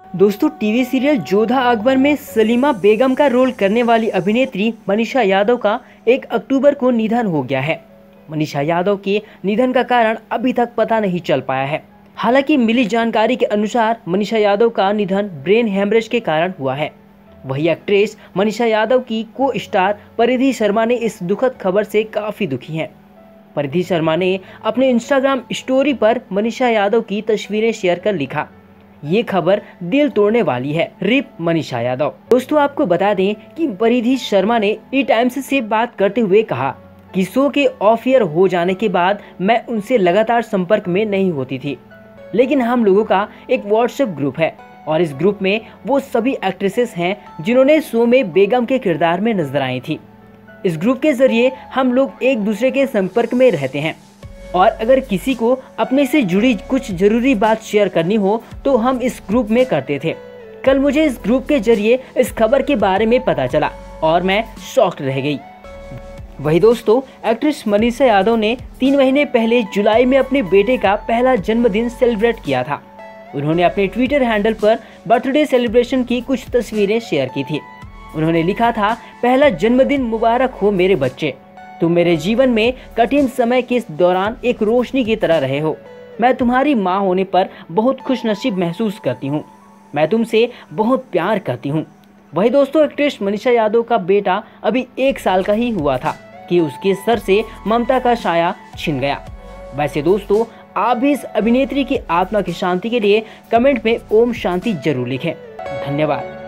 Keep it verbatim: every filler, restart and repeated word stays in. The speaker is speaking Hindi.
दोस्तों, टीवी सीरियल जोधा अकबर में सलीमा बेगम का रोल करने वाली अभिनेत्री मनीषा यादव का एक अक्टूबर को निधन हो गया है। मनीषा यादव के निधन का कारण अभी तक पता नहीं चल पाया है। हालांकि मिली जानकारी के अनुसार मनीषा यादव का निधन ब्रेन हेमरेज के कारण हुआ है। वही एक्ट्रेस मनीषा यादव की को स्टार परिधि शर्मा ने इस दुखद खबर से काफी दुखी हैं। परिधि शर्मा ने अपने इंस्टाग्राम स्टोरी पर मनीषा यादव की तस्वीरें शेयर कर लिखा, ये खबर दिल तोड़ने वाली है, रिप मनीषा यादव। दोस्तों, आपको बता दें कि परिधि शर्मा ने ई टाइम्स से बात करते हुए कहा कि शो के ऑफ एयर हो जाने के बाद मैं उनसे लगातार संपर्क में नहीं होती थी, लेकिन हम लोगों का एक व्हाट्सएप ग्रुप है और इस ग्रुप में वो सभी एक्ट्रेसेस हैं जिन्होंने शो में बेगम के किरदार में नजर आई थी। इस ग्रुप के जरिए हम लोग एक दूसरे के संपर्क में रहते हैं और अगर किसी को अपने से जुड़ी कुछ जरूरी बात शेयर करनी हो तो हम इस ग्रुप में करते थे। कल मुझे इस ग्रुप के जरिए इस खबर के बारे में पता चला और मैं शॉक्ड रह गई। वही दोस्तों, एक्ट्रेस मनीषा यादव ने तीन महीने पहले जुलाई में अपने बेटे का पहला जन्मदिन सेलिब्रेट किया था। उन्होंने अपने ट्विटर हैंडल पर बर्थडे सेलिब्रेशन की कुछ तस्वीरें शेयर की थी। उन्होंने लिखा था, पहला जन्मदिन मुबारक हो मेरे बच्चे, तुम मेरे जीवन में कठिन समय के दौरान एक रोशनी की तरह रहे हो। मैं तुम्हारी माँ होने पर बहुत खुशनसीब महसूस करती हूँ। मैं तुमसे बहुत प्यार करती हूँ। वही दोस्तों, एक्ट्रेस मनीषा यादव का बेटा अभी एक साल का ही हुआ था कि उसके सर से ममता का साया छिन गया। वैसे दोस्तों, आप भी इस अभिनेत्री की आत्मा की शांति के लिए कमेंट में ओम शांति जरूर लिखें। धन्यवाद।